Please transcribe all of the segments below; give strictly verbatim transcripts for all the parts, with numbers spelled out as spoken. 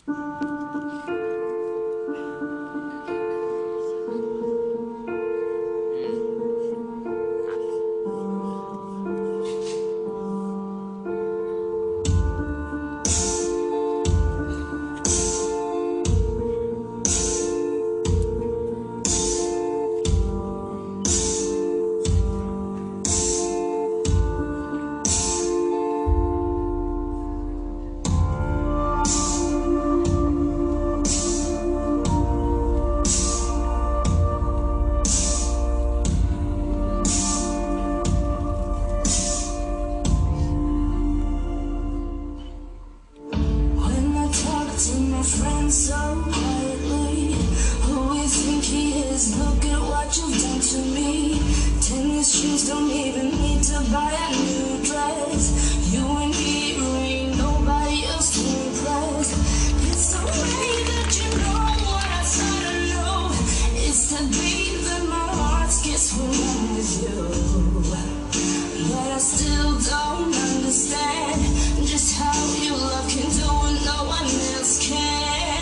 Friends so quietly, who you think he is? Look at what you've done to me. Tennis shoes don't even need to buy a new dress. You and me, ain't nobody else to impress. It's the way that you know what I thought I know. It's the beat that my heart gets when I'm with you. But I still don't understand just how your love can do what no one else can.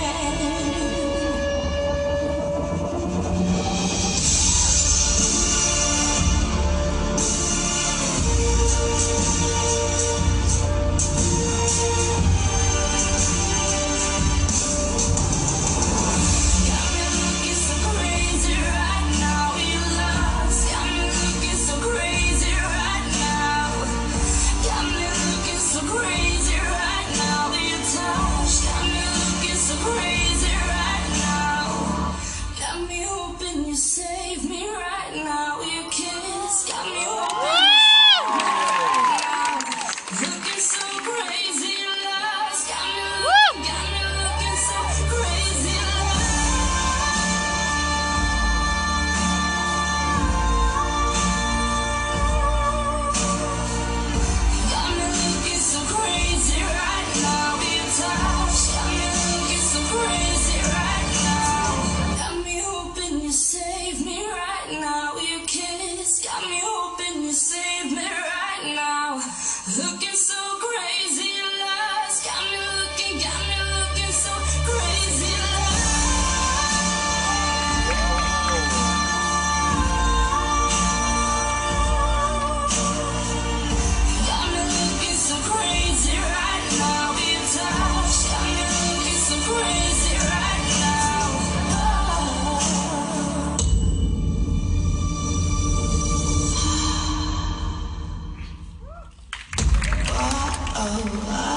You save me right now. Your kiss got me hoping right now. Looking so crazy, lost. Got me looking, got me looking so crazy, got me looking so crazy right now. Your touch got me looking so crazy right now. Got me hoping you save me right now. Your kiss got me hoping you save me right now. Looking so crazy, lost. Got me looking, got me looking so crazy, got me looking so crazy right now. Your touch got me looking so crazy right now. Oh, oh, oh.